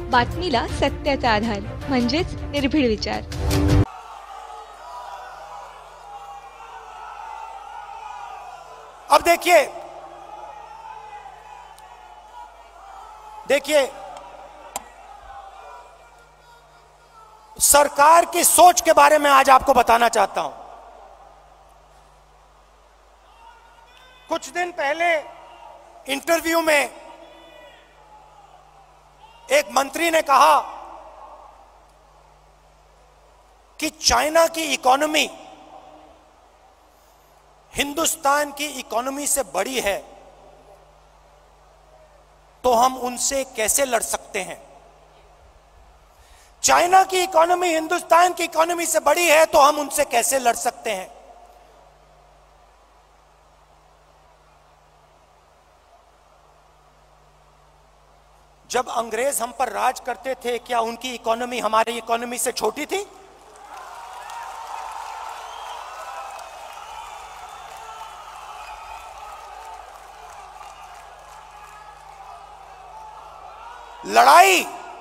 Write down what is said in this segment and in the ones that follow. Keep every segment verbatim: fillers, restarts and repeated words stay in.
बातमीला सत्याचा आधार म्हणजेच निर्भीड विचार। अब देखिए देखिए सरकार की सोच के बारे में आज आपको बताना चाहता हूं। कुछ दिन पहले इंटरव्यू में एक मंत्री ने कहा कि चाइना की इकोनॉमी हिंदुस्तान की इकोनॉमी से बड़ी है, तो हम उनसे कैसे लड़ सकते हैं। चाइना की इकोनॉमी हिंदुस्तान की इकोनॉमी से बड़ी है तो हम उनसे कैसे लड़ सकते हैं। जब अंग्रेज हम पर राज करते थे, क्या उनकी इकोनॉमी हमारी इकोनॉमी से छोटी थी? लड़ाई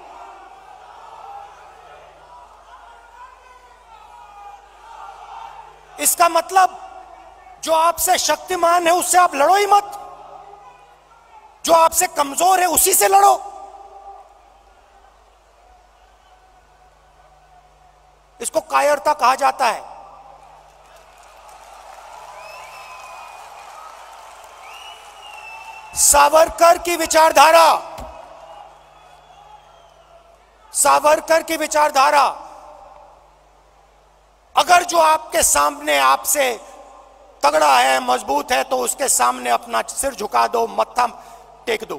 इसका मतलब जो आपसे शक्तिमान है उससे आप लड़ो ही मत, जो आपसे कमजोर है उसी से लड़ो। इसको कायरता कहा जाता है। सावरकर की विचारधारा सावरकर की विचारधारा अगर जो आपके सामने आपसे तगड़ा है, मजबूत है, तो उसके सामने अपना सिर झुका दो, मत्था टेक दो।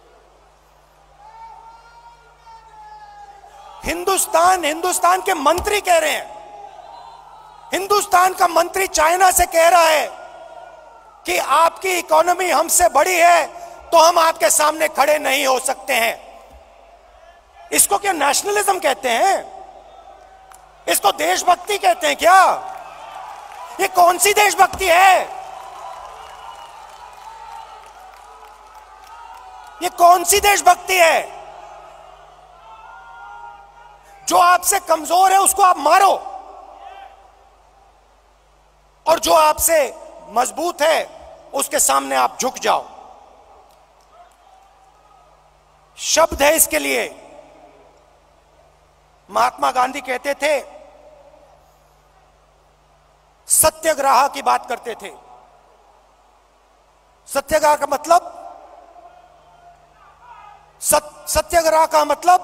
हिंदुस्तान हिंदुस्तान के मंत्री कह रहे हैं, हिंदुस्तान का मंत्री चाइना से कह रहा है कि आपकी इकोनॉमी हमसे बड़ी है तो हम आपके सामने खड़े नहीं हो सकते हैं। इसको क्या नेशनलिज्म कहते हैं? इसको देशभक्ति कहते हैं क्या? ये कौन सी देशभक्ति है? ये कौन सी देशभक्ति है? जो आपसे कमजोर है उसको आप मारो और जो आपसे मजबूत है उसके सामने आप झुक जाओ। शब्द है इसके लिए। महात्मा गांधी कहते थे, सत्याग्रह की बात करते थे। सत्याग्रह का मतलब सत, सत्याग्रह का मतलब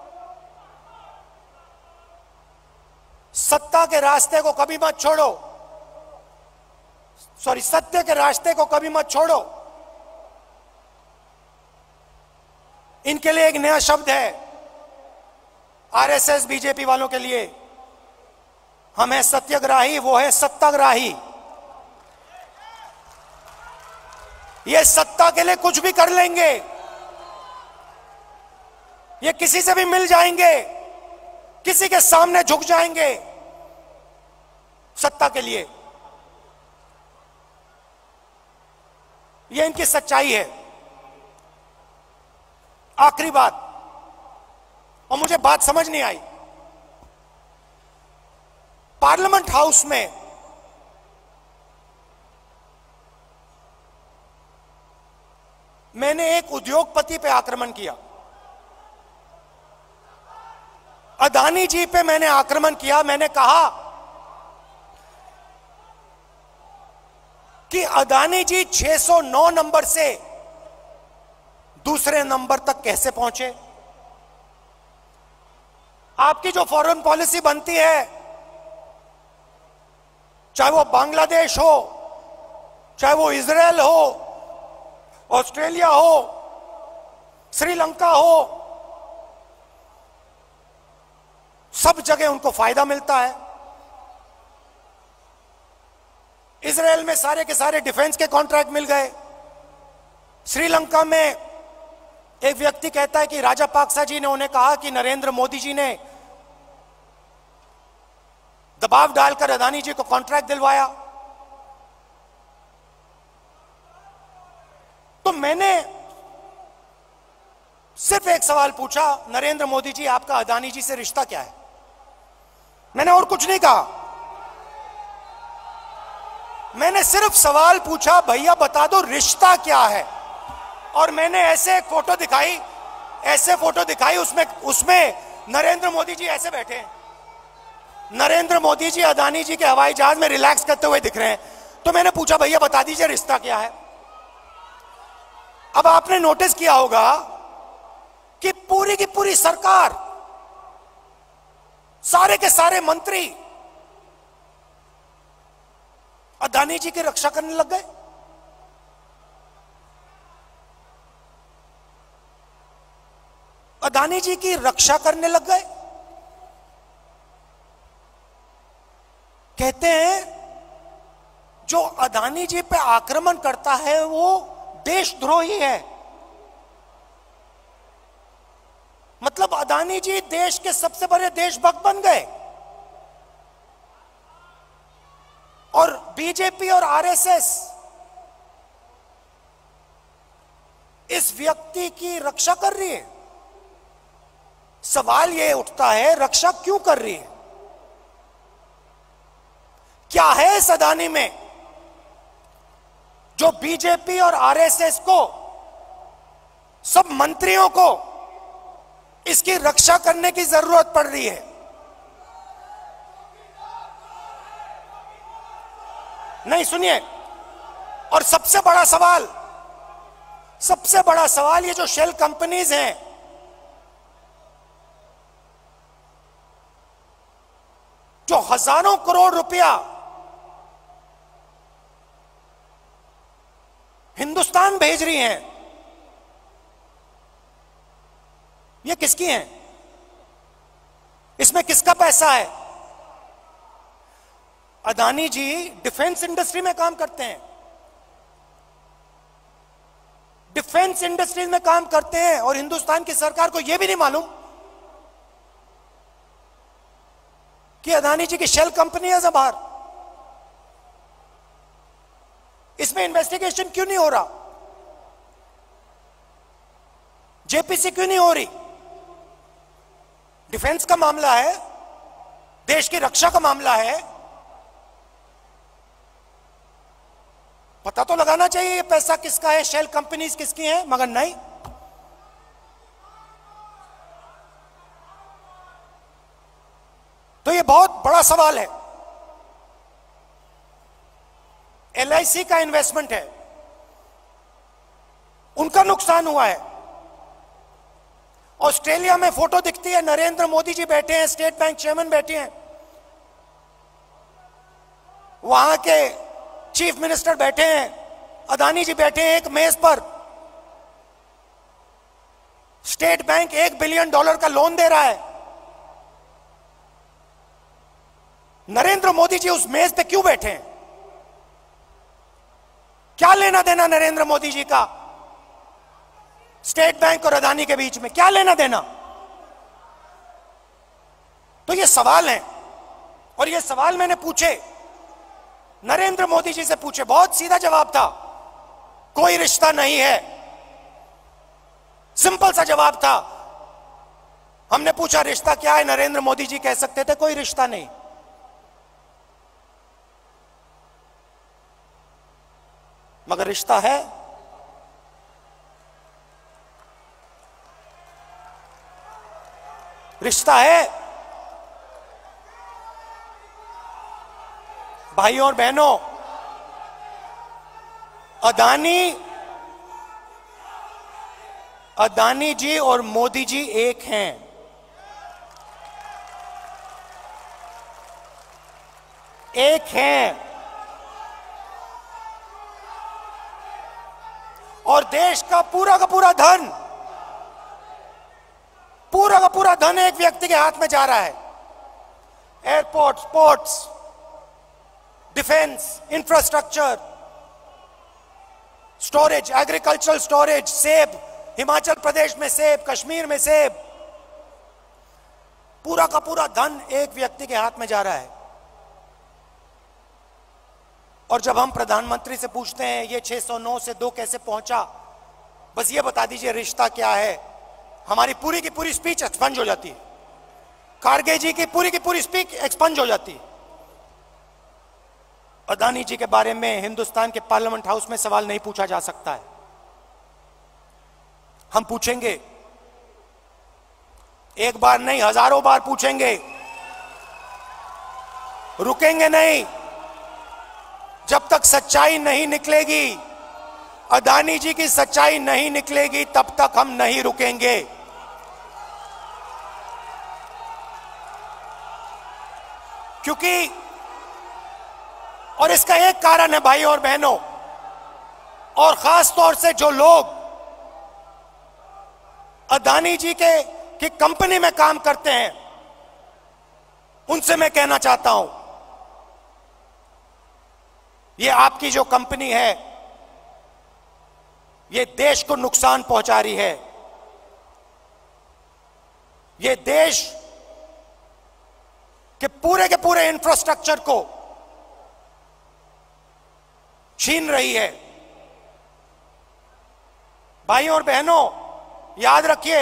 सत्ता के रास्ते को कभी मत छोड़ो, सॉरी सत्य के रास्ते को कभी मत छोड़ो। इनके लिए एक नया शब्द है आरएसएस बीजेपी वालों के लिए। हम है सत्याग्रही, वो है सत्ताग्राही। ये सत्ता के लिए कुछ भी कर लेंगे, ये किसी से भी मिल जाएंगे, किसी के सामने झुक जाएंगे सत्ता के लिए। ये इनकी सच्चाई है। आखिरी बात, और मुझे बात समझ नहीं आई, पार्लियामेंट हाउस में मैंने एक उद्योगपति पे आक्रमण किया, अदानी जी पे मैंने आक्रमण किया। मैंने कहा कि अदानी जी छह सौ नौ नंबर से दूसरे नंबर तक कैसे पहुंचे। आपकी जो फॉरेन पॉलिसी बनती है, चाहे वो बांग्लादेश हो, चाहे वो इजराइल हो, ऑस्ट्रेलिया हो, श्रीलंका हो, सब जगह उनको फायदा मिलता है। इजराइल में सारे के सारे डिफेंस के कॉन्ट्रैक्ट मिल गए। श्रीलंका में एक व्यक्ति कहता है कि राजापाक्सा जी ने उन्हें कहा कि नरेंद्र मोदी जी ने दबाव डालकर अदानी जी को कॉन्ट्रैक्ट दिलवाया। तो मैंने सिर्फ एक सवाल पूछा, नरेंद्र मोदी जी आपका अदानी जी से रिश्ता क्या है? मैंने और कुछ नहीं कहा, मैंने सिर्फ सवाल पूछा, भैया बता दो रिश्ता क्या है। और मैंने ऐसे एक फोटो दिखाई, ऐसे फोटो दिखाई, उसमें उसमें नरेंद्र मोदी जी ऐसे बैठे हैं। नरेंद्र मोदी जी अदानी जी के हवाई जहाज में रिलैक्स करते हुए दिख रहे हैं। तो मैंने पूछा भैया बता दीजिए रिश्ता क्या है। अब आपने नोटिस किया होगा कि पूरी की पूरी सरकार, सारे के सारे मंत्री अदानी जी की रक्षा करने लग गए। अदानी जी की रक्षा करने लग गए। कहते हैं जो अदानी जी पे आक्रमण करता है वो देशद्रोही है। मतलब अदानी जी देश के सबसे बड़े देशभक्त बन गए। और बीजेपी और आरएसएस इस व्यक्ति की रक्षा कर रही है। सवाल यह उठता है रक्षा क्यों कर रही है? क्या है इस अदानी में जो बीजेपी और आरएसएस को, सब मंत्रियों को इसकी रक्षा करने की जरूरत पड़ रही है? नहीं, सुनिए, और सबसे बड़ा सवाल, सबसे बड़ा सवाल, ये जो शेल कंपनीज हैं, जो हजारों करोड़ रुपया हिंदुस्तान भेज रही हैं, ये किसकी हैं? इसमें किसका पैसा है? अदानी जी डिफेंस इंडस्ट्री में काम करते हैं, डिफेंस इंडस्ट्री में काम करते हैं, और हिंदुस्तान की सरकार को यह भी नहीं मालूम कि अदानी जी की शेल कंपनी है बाहर। इसमें इन्वेस्टिगेशन क्यों नहीं हो रहा? जेपीसी क्यों नहीं हो रही? डिफेंस का मामला है, देश की रक्षा का मामला है, पता तो लगाना चाहिए ये पैसा किसका है, शेल कंपनीज किसकी हैं, मगर नहीं। तो ये बहुत बड़ा सवाल है। एल आई सी का इन्वेस्टमेंट है, उनका नुकसान हुआ है। ऑस्ट्रेलिया में फोटो दिखती है, नरेंद्र मोदी जी बैठे हैं, स्टेट बैंक चेयरमैन बैठे हैं, वहां के चीफ मिनिस्टर बैठे हैं, अदानी जी बैठे हैं एक मेज पर। स्टेट बैंक एक बिलियन डॉलर का लोन दे रहा है। नरेंद्र मोदी जी उस मेज पे क्यों बैठे हैं? क्या लेना देना नरेंद्र मोदी जी का स्टेट बैंक और अदानी के बीच में? क्या लेना देना? तो ये सवाल है, और ये सवाल मैंने पूछे, नरेंद्र मोदी जी से पूछे, बहुत सीधा जवाब था, कोई रिश्ता नहीं है। सिंपल सा जवाब था। हमने पूछा रिश्ता क्या है, नरेंद्र मोदी जी कह सकते थे कोई रिश्ता नहीं। मगर रिश्ता है। रिश्ता है। भाइयों और बहनों, अदानी अदानी जी और मोदी जी एक हैं। एक हैं। और देश का पूरा का पूरा धन, पूरा का पूरा धन एक व्यक्ति के हाथ में जा रहा है। Airports, ports, defence, infrastructure, storage, agricultural storage, सेब, हिमाचल प्रदेश में सेब, कश्मीर में सेब, पूरा का पूरा धन एक व्यक्ति के हाथ में जा रहा है। और जब हम प्रधानमंत्री से पूछते हैं ये छह सौ नौ से दो कैसे पहुंचा, बस ये बता दीजिए रिश्ता क्या है, हमारी पूरी की पूरी स्पीच एक्सपंज हो जाती है, खारगे जी की पूरी की पूरी स्पीच एक्सपंज हो जाती है। अदानी जी के बारे में हिंदुस्तान के पार्लियामेंट हाउस में सवाल नहीं पूछा जा सकता है। हम पूछेंगे, एक बार नहीं हजारों बार पूछेंगे, रुकेंगे नहीं जब तक सच्चाई नहीं निकलेगी, अदानी जी की सच्चाई नहीं निकलेगी तब तक हम नहीं रुकेंगे। क्योंकि और इसका एक कारण है भाई और बहनों, और खास तौर से जो लोग अदानी जी के की कंपनी में काम करते हैं उनसे मैं कहना चाहता हूं, ये आपकी जो कंपनी है ये देश को नुकसान पहुंचा रही है, ये देश के पूरे के पूरे इंफ्रास्ट्रक्चर को छीन रही है। भाइयों और बहनों, याद रखिए,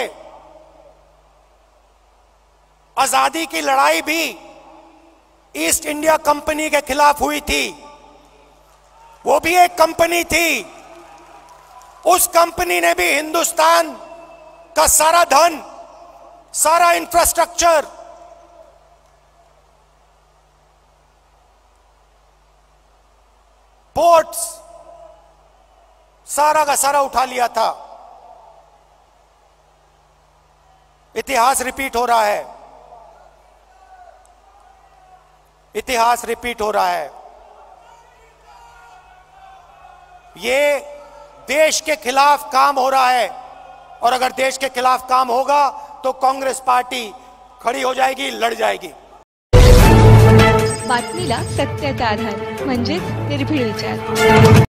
आजादी की लड़ाई भी ईस्ट इंडिया कंपनी के खिलाफ हुई थी। वो भी एक कंपनी थी, उस कंपनी ने भी हिंदुस्तान का सारा धन, सारा इंफ्रास्ट्रक्चर, पोर्ट्स, सारा का सारा उठा लिया था। इतिहास रिपीट हो रहा है, इतिहास रिपीट हो रहा है। ये देश के खिलाफ काम हो रहा है, और अगर देश के खिलाफ काम होगा तो कांग्रेस पार्टी खड़ी हो जाएगी, लड़ जाएगी। बातमीला सत्याचा आधार म्हणजेच निर्भीड विचार।